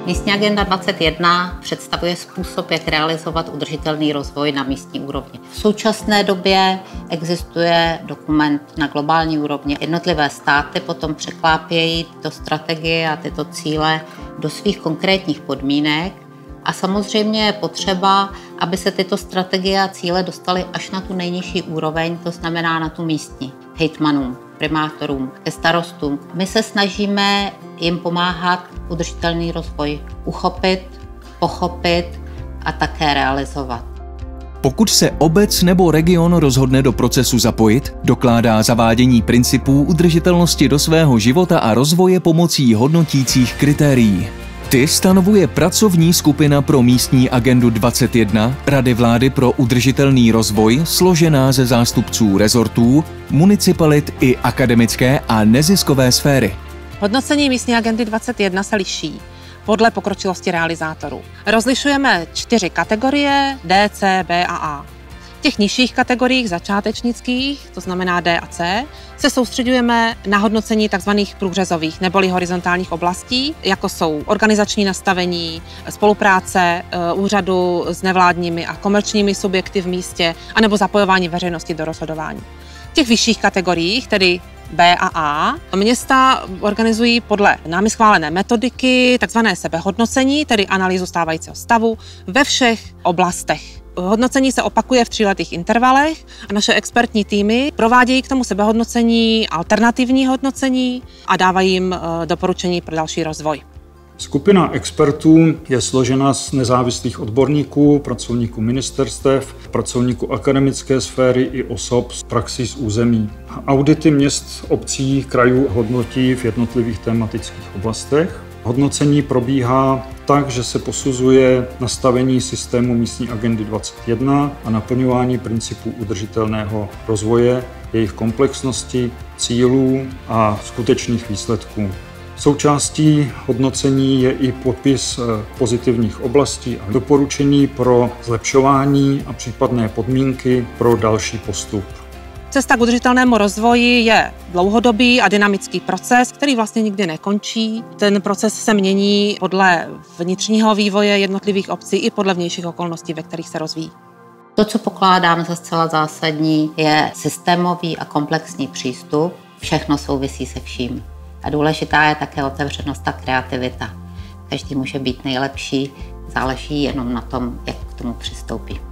Místní agenda 21 představuje způsob, jak realizovat udržitelný rozvoj na místní úrovni. V současné době existuje dokument na globální úrovni. Jednotlivé státy potom překlápějí tyto strategie a tyto cíle do svých konkrétních podmínek. A samozřejmě je potřeba, aby se tyto strategie a cíle dostaly až na tu nejnižší úroveň, to znamená na tu místní, hejtmanům, primátorům, ke starostům. My se snažíme jim pomáhat udržitelný rozvoj uchopit, pochopit a také realizovat. Pokud se obec nebo region rozhodne do procesu zapojit, dokládá zavádění principů udržitelnosti do svého života a rozvoje pomocí hodnotících kritérií. Ty stanovuje pracovní skupina pro místní agendu 21 Rady vlády pro udržitelný rozvoj, složená ze zástupců rezortů, municipalit i akademické a neziskové sféry. Hodnocení místní agendy 21 se liší podle pokročilosti realizátorů. Rozlišujeme 4 kategorie D, C, B a A. V těch nižších kategoriích začátečnických, to znamená D a C, se soustředujeme na hodnocení tzv. Průřezových neboli horizontálních oblastí, jako jsou organizační nastavení, spolupráce úřadu s nevládními a komerčními subjekty v místě, anebo zapojování veřejnosti do rozhodování. V těch vyšších kategoriích, tedy B a A, města organizují podle námi schválené metodiky takzvané sebehodnocení, tedy analýzu stávajícího stavu ve všech oblastech. Hodnocení se opakuje v 3letých intervalech a naše expertní týmy provádějí k tomu sebehodnocení alternativní hodnocení a dávají jim doporučení pro další rozvoj. Skupina expertů je složena z nezávislých odborníků, pracovníků ministerstev, pracovníků akademické sféry i osob z praxí z území. Audity měst, obcí, krajů hodnotí v jednotlivých tematických oblastech. Hodnocení probíhá tak, že se posuzuje nastavení systému místní agendy 21 a naplňování principů udržitelného rozvoje, jejich komplexnosti, cílů a skutečných výsledků. Součástí hodnocení je i popis pozitivních oblastí a doporučení pro zlepšování a případné podmínky pro další postup. Cesta k udržitelnému rozvoji je dlouhodobý a dynamický proces, který vlastně nikdy nekončí. Ten proces se mění podle vnitřního vývoje jednotlivých obcí i podle vnějších okolností, ve kterých se rozvíjí. To, co pokládám za zcela zásadní, je systémový a komplexní přístup. Všechno souvisí se vším. A důležitá je také otevřenost a kreativita. Každý může být nejlepší, záleží jenom na tom, jak k tomu přistoupí.